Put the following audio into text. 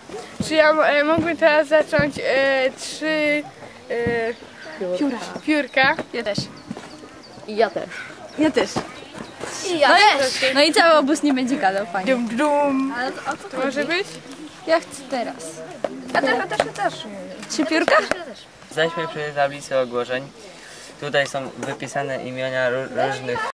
Czy ja mógłbym teraz zacząć 3 piórka? Ja też. I ja też. Ja też. I ja też. No i cały obóz nie będzie gadał, fajnie. Dum dum. Ale o co To może być? Ja chcę teraz. Ja też. 3 piórka? Jesteśmy przy tablicy ogłoszeń. Tutaj są wypisane imiona różnych